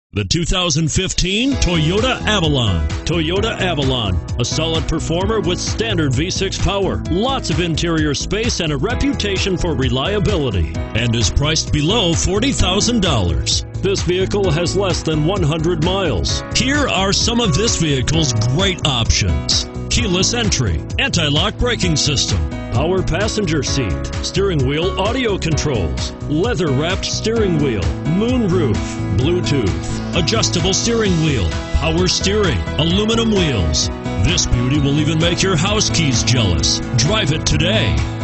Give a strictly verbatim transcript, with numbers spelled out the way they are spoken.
The two thousand fifteen Toyota Avalon. Toyota Avalon, a solid performer with standard V six power, lots of interior space, and a reputation for reliability, and is priced below forty thousand dollars. This vehicle has less than one hundred miles. Here are some of this vehicle's great options: keyless entry, anti-lock braking system, power passenger seat, steering wheel audio controls, leather-wrapped steering wheel, moonroof, Bluetooth, adjustable steering wheel, power steering, aluminum wheels. This beauty will even make your house keys jealous. Drive it today.